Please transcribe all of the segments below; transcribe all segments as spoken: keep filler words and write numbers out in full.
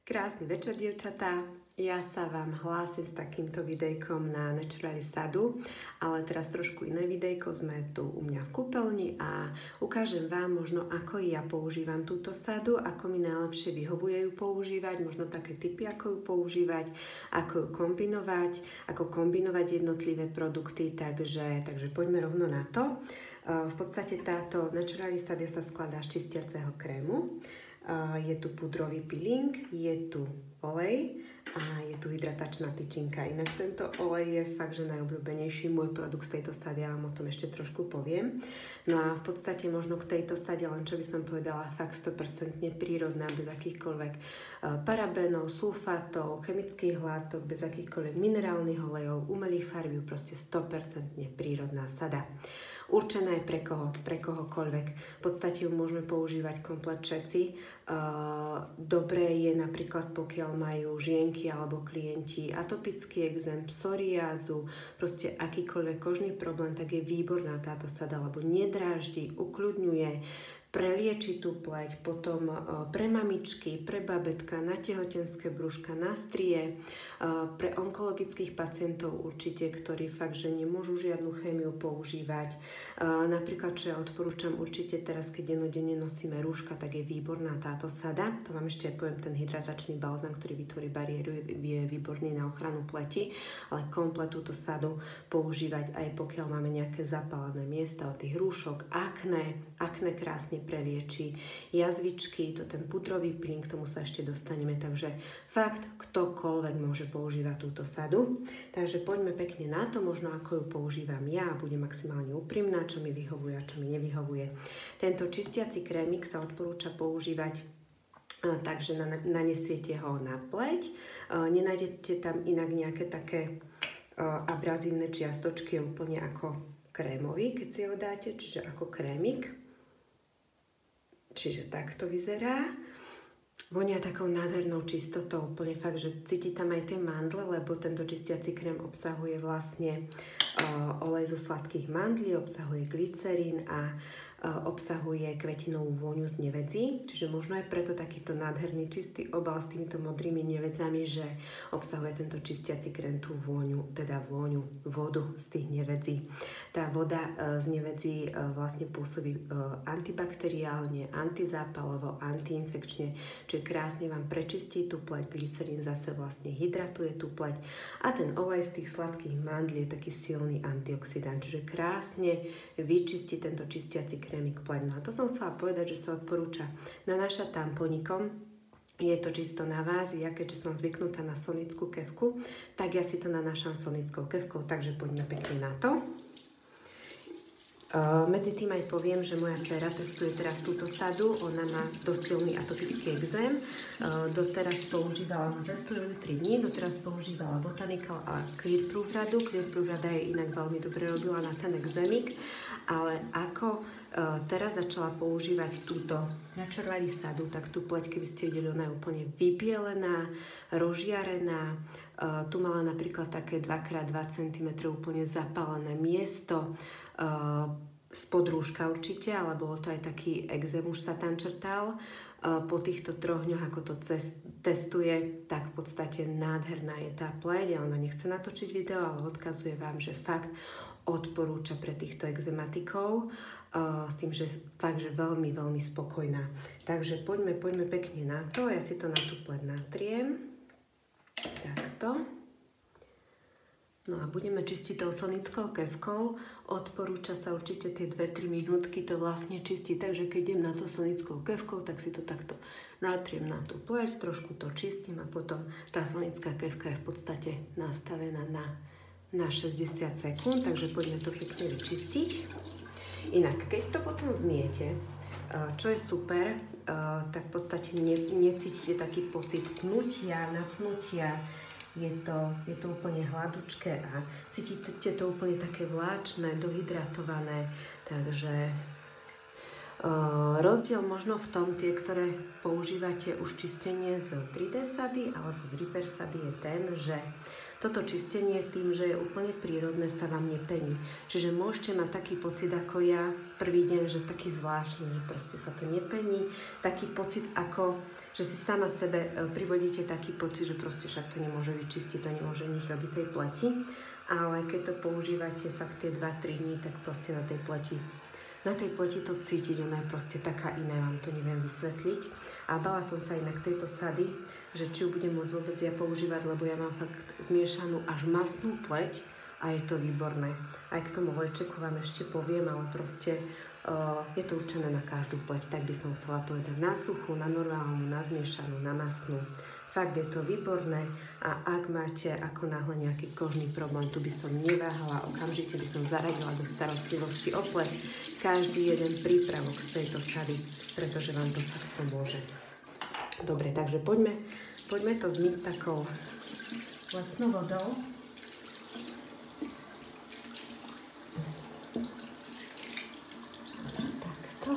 Krásny večer, dievčatá. Ja sa vám hlásim s takýmto videjkom na Naturally Sadu, ale teraz trošku iné videjko. Sme tu u mňa v kúpeľni a ukážem vám možno, ako ja používam túto sadu, ako mi najlepšie vyhovuje ju používať, možno také tipy, ako ju používať, ako ju kombinovať, ako kombinovať jednotlivé produkty, takže, takže poďme rovno na to. V podstate táto Naturally Sada sa skladá z čistiaceho krému. Je tu pudrový peeling, je tu olej a je tu hydratačná tyčinka. Inak tento olej je fakt, že najobľúbenejší môj produkt z tejto sady, ja vám o tom ešte trošku poviem. No a v podstate možno k tejto sade, len čo by som povedala, fakt sto percent prírodná, bez akýchkoľvek parabénov, sulfátov, chemických látok, bez akýchkoľvek minerálnych olejov, umelých farbív, proste sto percent prírodná sada. Určená je pre koho, pre kohokoľvek. V podstate ju môžeme používať komplet všetci. Dobré je napríklad, pokiaľ majú žienky alebo klienti atopický ekzém, psoriázu, proste akýkoľvek kožný problém, tak je výborná táto sada, lebo nedráždi, ukľudňuje, prelieči tú pleť, potom pre mamičky, pre babetka, na tehotenské brúška, na strie, pre onkologických pacientov určite, ktorí fakt, že nemôžu žiadnu chémiu používať. Napríklad, čo ja odporúčam určite teraz, keď denodenne nosíme rúška, tak je výborná táto sada. To vám ešte aj poviem, ten hydratačný balzám, ktorý vytvorí bariéru, je výborný na ochranu pleti, ale komplet túto sadu používať aj pokiaľ máme nejaké zapálené miesta od tých rúšok, akné, akné krásne prelieči, jazvičky, to ten pudrový peeling, k tomu sa ešte dostaneme, takže fakt ktokoľvek môže používať túto sadu. Takže poďme pekne na to, možno ako ju používam ja a budem maximálne úprimná, čo mi vyhovuje a čo mi nevyhovuje. Tento čistiaci krémik sa odporúča používať takže nanesiete ho na pleť, nenájdete tam inak nejaké také abrazívne čiastočky, úplne ako krémový, keď si ho dáte, čiže ako krémik. Čiže takto vyzerá. Vonia takou nádhernou čistotou, úplne fakt, že cíti tam aj tie mandle, lebo tento čistiaci krém obsahuje vlastne uh, olej zo sladkých mandlí, obsahuje glycerín a uh, obsahuje kvetinovú vôňu z nevedzí. Čiže možno aj preto takýto nádherný čistý obal s týmito modrými nevedzami, že obsahuje tento čistiaci krém tú vôňu, teda vôňu, vodu z tých nevedzí. Tá voda uh, z nevedzí uh, vlastne pôsobí uh, antibakteriálne, antizápalovo, antiinfekčne, čiže krásne vám prečistí tú pleť, glycerín zase vlastne hydratuje tú pleť a ten olej z tých sladkých mandlí je taký silný antioxidant, čiže krásne vyčistí tento čistiaci krémik pleť. No a to som chcela povedať, že sa odporúča nanášať tamponikom. Je to čisto na vás, ja keďže som zvyknutá na sonickú kefku, tak ja si to nanášam sonickou kefkou, takže poďme pekne na to. Uh, medzi tým aj poviem, že moja dcera testuje teraz túto sadu, ona má dosť silný atopický ekzém, uh, doteraz používala, no testuje ju tri dní, doteraz používala Botanical a Clear Proof radu, Clear Proof rada je inak veľmi dobre robila na ten ekzémik, ale ako uh, teraz začala používať túto Naturally Sadu, tak tú pleť, keby ste videli, ona je úplne vybielená, rozžiarená, uh, tu mala napríklad také dva krát dva centimetre úplne zapálené miesto, Uh, spod rúška určite, ale bolo to aj taký ekzém, už sa tam črtal. Uh, po týchto troch dňoch, ako to cest, testuje, tak v podstate nádherná je tá pleť a ona nechce natočiť video, ale odkazuje vám, že fakt odporúča pre týchto ekzematikov uh, s tým, že fakt, že veľmi, veľmi spokojná. Takže poďme, poďme pekne na to, ja si to na tú pleť natriem. Takto. No a budeme čistiť tou sonickou kefkou. Odporúča sa určite tie dve tri minútky to vlastne čistiť. Takže keď idem na to sonickou kefkou, tak si to takto natriem na tú pleť, trošku to čistím a potom tá sonická kefka je v podstate nastavená na, na šesťdesiat sekúnd, takže poďme to pekne vyčistiť. Inak, keď to potom zmiete, čo je super, tak v podstate necítite taký pocit pnutia, napnutia. Je to, je to úplne hladúčké a cítite to úplne také vláčne, dohydratované, takže uh, rozdiel možno v tom, tie, ktoré používate už čistenie z tri dé sady alebo z Repair sady je ten, že toto čistenie tým, že je úplne prírodné, sa vám nepení. Čiže môžete mať taký pocit ako ja prvý deň, že taký zvláštny, proste sa to nepení. Taký pocit ako že si sama sebe privodíte taký pocit, že proste však to nemôže vyčistiť, to nemôže nič robiť tej pleti. Ale keď to používate fakt tie dva tri dní, tak proste na tej pleti Na tej pleti to cítiť, ona je proste taká iná, vám to neviem vysvetliť. A bala som sa inak tejto sady, že či ju budem môcť vôbec ja používať, lebo ja mám fakt zmiešanú až masnú pleť a je to výborné. Aj k tomu olejčeku vám ešte poviem, ale proste uh, je to určené na každú pleť, tak by som chcela povedať. Na suchú, na normálnu, na zmiešanú, na masnú. Fakt je to výborné a ak máte ako náhle nejaký kožný problém, tu by som neváhala, okamžite by som zaradila do starostlivosti o pleť každý jeden prípravok z tejto sady, pretože vám to fakt pomôže. Dobre, takže poďme, poďme to zmyť takou lacnou vodou. Takto.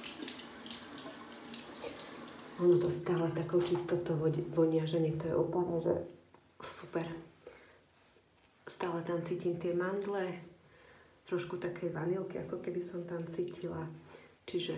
Ono to stále takou čistotou vonia, že nie, to je úplne, že super. Stále tam cítim tie mandle, trošku takej vanilky, ako keby som tam cítila. Čiže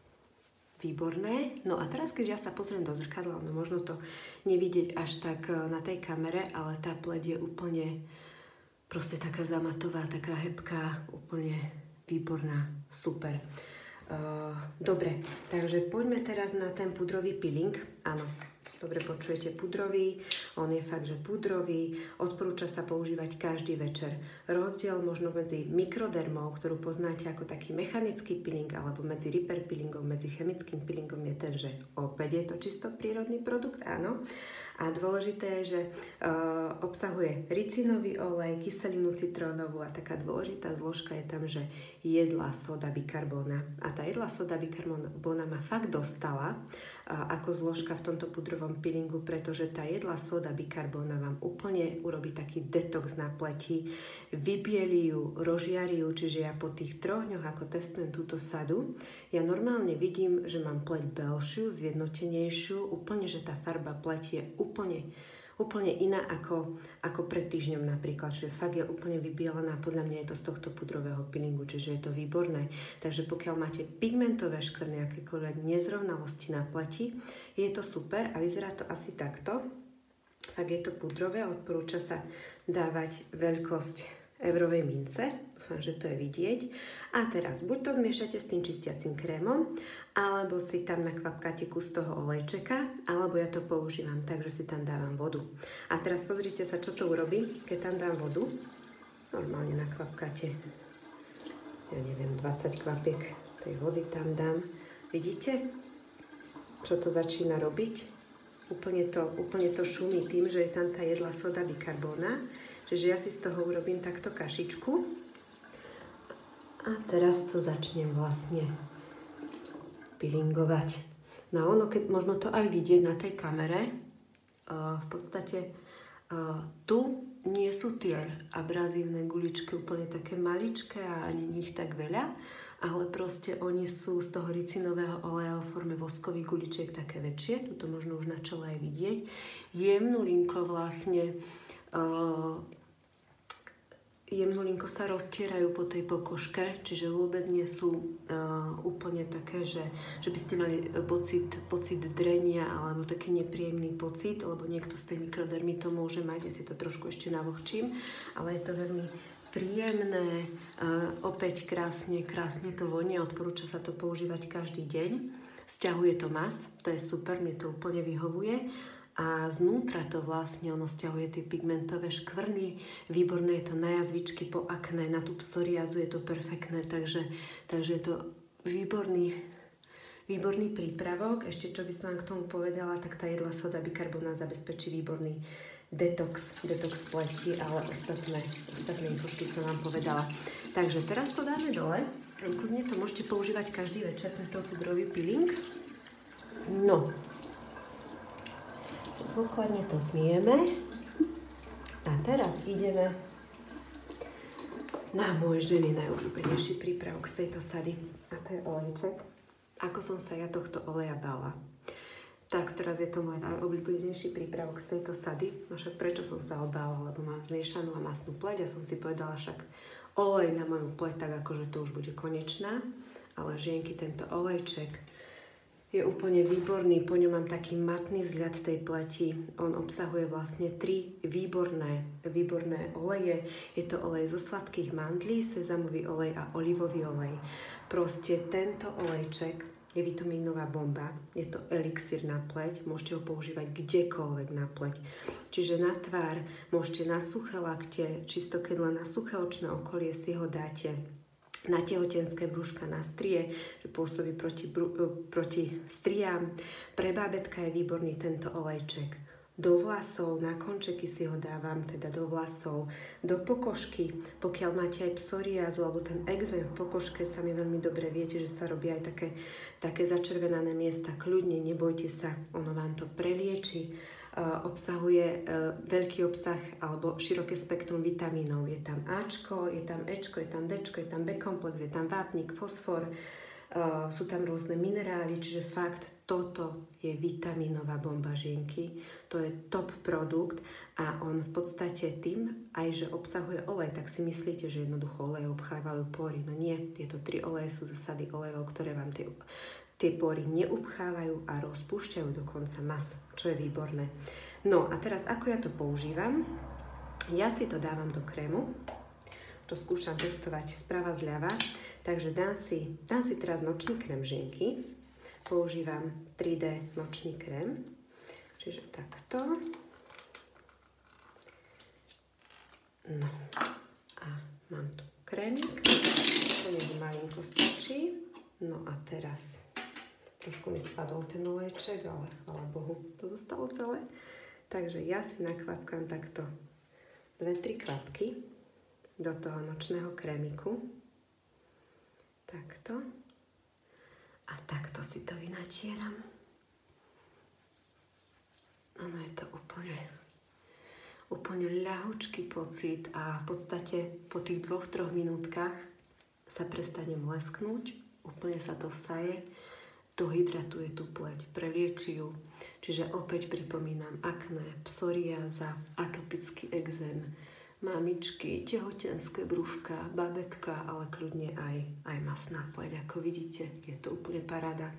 výborné. No a teraz, keď ja sa pozriem do zrkadla, no možno to nevidieť až tak na tej kamere, ale tá pleť je úplne proste taká zamatová, taká hebká, úplne výborná, super. Uh, dobre, takže poďme teraz na ten pudrový peeling. Áno, dobre počujete, pudrový, on je fakt, že pudrový, odporúča sa používať každý večer. Rozdiel možno medzi mikrodermou, ktorú poznáte ako taký mechanický peeling, alebo medzi repair peelingom, medzi chemickým peelingom je ten, že opäť je to čisto prírodný produkt, áno. A dôležité je, že uh, obsahuje ricinový olej, kyselinu citrónovú a taká dôležitá zložka je tam, že jedlá soda bikarbóna. A tá jedlá soda bikarbóna ma fakt dostala uh, ako zložka v tomto pudrovom peelingu, pretože tá jedlá soda bikarbóna vám úplne urobí taký detox na pleti, vybielí ju, rozžiari ju, čiže ja po tých troch dňoch, ako testujem túto sadu, ja normálne vidím, že mám pleť belšiu, zjednotenejšiu, úplne, že tá farba pleti je úplne, úplne iná ako, ako pred týždňom napríklad, že fakt je úplne vybielená, podľa mňa je to z tohto pudrového peelingu, čiže je to výborné. Takže pokiaľ máte pigmentové škvrny, akékoľvek nezrovnalosti na pleti, je to super a vyzerá to asi takto. Fakt je to pudrové, odporúča sa dávať veľkosť eurovej mince, dúfam, že to je vidieť. A teraz buď to zmiešate s tým čistiacím krémom, alebo si tam nakvapkáte kus toho olejčeka, alebo ja to používam tak, že si tam dávam vodu. A teraz pozrite sa, čo to urobí, keď tam dám vodu. Normálne nakvapkáte, ja neviem, dvadsať kvapiek tej vody tam dám. Vidíte, čo to začína robiť? Úplne to, úplne to šumí tým, že je tam tá jedlá soda bikarbóna. Čiže ja si z toho urobím takto kašičku. A teraz to začnem vlastne peelingovať. No ono, keď možno to aj vidieť na tej kamere, uh, v podstate uh, tu nie sú tie abrazívne guličky úplne také maličké a ani nich tak veľa, ale proste oni sú z toho ricinového oleja v forme voskových guličiek také väčšie. Tuto možno už na čele aj vidieť. Jemnú linko vlastne uh, jemnulinko sa roztierajú po tej pokožke, čiže vôbec nie sú uh, úplne také, že, že by ste mali pocit, pocit drenia alebo taký nepríjemný pocit, lebo niekto z tej mikrodermy to môže mať, ja si to trošku ešte navlhčím, ale je to veľmi príjemné, uh, opäť krásne, krásne to vonia, odporúča sa to používať každý deň. Sťahuje to mas, to je super, mne to úplne vyhovuje. A znútra to vlastne, ono sťahuje tie pigmentové škvrny, výborné je to na jazvičky po akné, na tú psoriázu je to perfektné, takže, takže je to výborný, výborný prípravok. Ešte čo by som vám k tomu povedala, tak tá jedlá soda bikarbonát zabezpečí výborný detox, detox pleti, ale ostatné, ostatné infošky som vám povedala. Takže teraz to dáme dole, kľudne to môžete používať každý večer, tento pudrový peeling. No. Dôkladne to zmieme a teraz ideme na môj ženy najobľúbenejší prípravok z tejto sady a to je olejček. Ako som sa ja tohto oleja bála, tak teraz je to môj najobľúbenejší prípravok z tejto sady. No však prečo som sa obála, lebo mám zmiešanú a masnú pleť a som si povedala však olej na moju pleť, tak akože to už bude konečná, ale žienky, tento olejček Je úplne výborný, po ňom mám taký matný vzhľad tej pleti. On obsahuje vlastne tri výborné, výborné oleje. Je to olej zo sladkých mandlí, sezamový olej a olivový olej. Proste tento olejček je vitamínová bomba. Je to elixír na pleť, môžete ho používať kdekoľvek na pleť. Čiže na tvár, môžete na suché lakte, čisto keď len na suché očné okolie si ho dáte. Na tehotenské brúška, na strie, že pôsobí proti, proti striám. Pre bábätka je výborný tento olejček. Do vlasov, na končeky si ho dávam, teda do vlasov, do pokožky. Pokiaľ máte aj psoriázu alebo ten exém v pokožke, sa mi veľmi dobre viete, že sa robí aj také, také začervenané miesta. Kľudne, nebojte sa, ono vám to prelieči. Uh, obsahuje uh, veľký obsah alebo široké spektrum vitamínov. Je tam Ačko, je tam Ečko, je tam Dčko, je tam B komplex, je tam vápnik, fosfor, uh, sú tam rôzne minerály, čiže fakt toto je vitamínová bomba žienky. To je top produkt a on v podstate tým, aj že obsahuje olej, tak si myslíte, že jednoducho oleje obchávajú pory. No nie, tieto tri oleje sú zo sady olejov, ktoré vám tie Tie pory neupchávajú a rozpúšťajú dokonca mas, čo je výborné. No a teraz, ako ja to používam? Ja si to dávam do krému. To skúšam testovať sprava zľava. Takže dám si, dám si teraz nočný krém žienky. Používam tri dé nočný krém. Čiže takto. No a mám tu krémik. To nech malinko stačí. No a teraz trošku mi spadol ten olejček, ale chvála Bohu, to zostalo celé. Takže ja si nakvapkám takto dve tri kvapky do toho nočného krémiku. Takto. A takto si to vynatieram. Ono je to úplne, úplne ľahučký pocit a v podstate po tých dvoch, troch minútkach sa prestane mlesknúť, úplne sa to vsaje, to hydratuje tú pleť, prelieči ju. Čiže opäť pripomínam akné, psoriáza, atopický exém, mamičky, tehotenské brúška, babätka, ale kľudne aj, aj masná pleť. Ako vidíte, je to úplne paráda.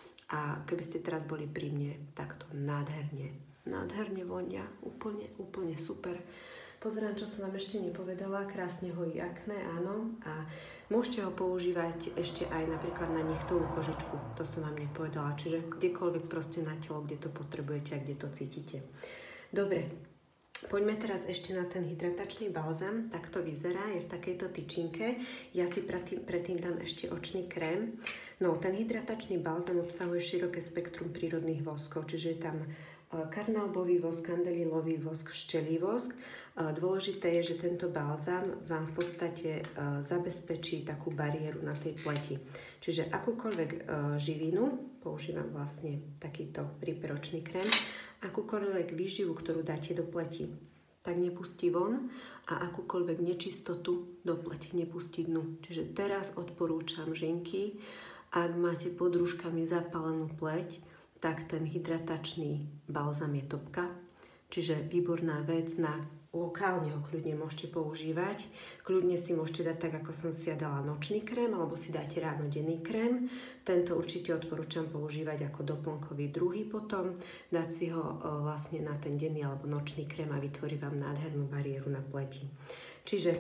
A keby ste teraz boli pri mne, tak to nádherne, nádherne vonia, úplne, úplne super. Pozerám, čo som vám ešte nepovedala, krásne hojí akné, áno, a môžete ho používať ešte aj napríklad na nechtovú kožičku, to som vám nepovedala, čiže kdekoľvek proste na telo, kde to potrebujete a kde to cítite. Dobre, poďme teraz ešte na ten hydratačný balzam, tak to vyzerá, je v takejto tyčinke, ja si predtým, predtým dám ešte očný krém. No, ten hydratačný balzam obsahuje široké spektrum prírodných voskov, čiže je tam karnálbový vosk, kandelilový vosk, vštelý vosk. Dôležité je, že tento balzám vám v podstate zabezpečí takú bariéru na tej pleti. Čiže akúkoľvek živinu, používam vlastne takýto riperočný krém, akúkoľvek výživu, ktorú dáte do pleti, tak nepustí von a akúkoľvek nečistotu do pleti nepustí dnu. Čiže teraz odporúčam žienky, ak máte pod rúškami zapálenú pleť, tak ten hydratačný balzam je topka. Čiže výborná vec, na lokálne ho kľudne môžete používať. Kľudne si môžete dať tak, ako som si ja dala nočný krém, alebo si dáte ráno denný krém. Tento určite odporúčam používať ako doplnkový druhý potom. Dať si ho vlastne na ten denný alebo nočný krém a vytvorí vám nádhernú bariéru na pleti. Čiže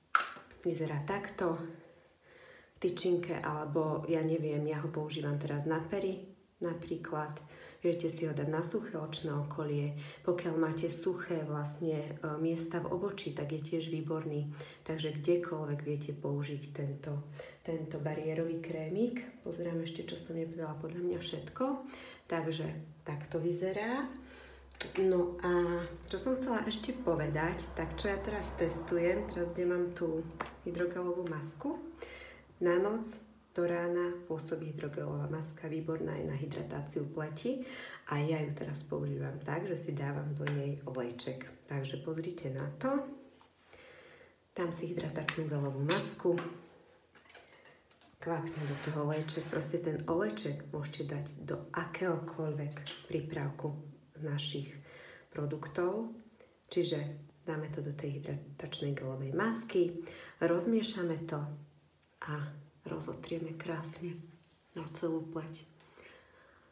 vyzerá takto v tyčinke, alebo ja neviem, ja ho používam teraz na pery, napríklad. Viete si ho dať na suché očné okolie. Pokiaľ máte suché vlastne e, miesta v obočí, tak je tiež výborný. Takže kdekoľvek viete použiť tento, tento bariérový krémik. Pozerám ešte, čo som nepovedala, podľa mňa všetko. Takže takto vyzerá. No a čo som chcela ešte povedať, tak čo ja teraz testujem, teraz kde mám tú hydrogelovú masku, na noc do rána pôsobí hydrogelová maska, výborná je na hydratáciu pleti a ja ju teraz používam tak, že si dávam do nej olejček. Takže pozrite na to. Dám si hydratačnú gelovú masku, kvapnem do toho olejček. Proste ten olejček môžete dať do akéhokoľvek prípravku z našich produktov. Čiže dáme to do tej hydratačnej gelovej masky, rozmiešame to a rozotrieme krásne na celú pleť.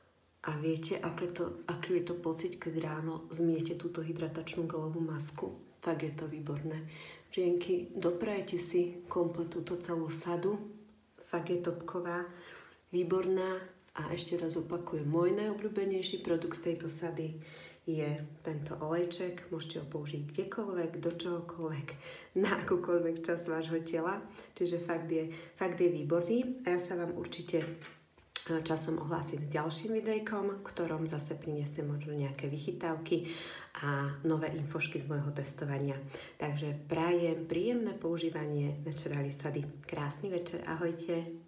A viete, aké to, aký je to pocit, keď ráno zmiete túto hydratačnú gelovú masku? Tak je to výborné. Žienky, doprajte si komplet túto celú sadu. Fakt je topková, výborná. A ešte raz opakujem, môj najobľúbenejší produkt z tejto sady je tento olejček. Môžete ho použiť kdekoľvek, do čohokoľvek, na akúkoľvek časť vášho tela. Čiže fakt je, fakt je výborný. A ja sa vám určite časom ohlásim s ďalším videjkom, v ktorom zase prinesiem možno nejaké vychytávky a nové infošky z môjho testovania. Takže prajem príjemné používanie Naturalisady. Krásny večer, ahojte.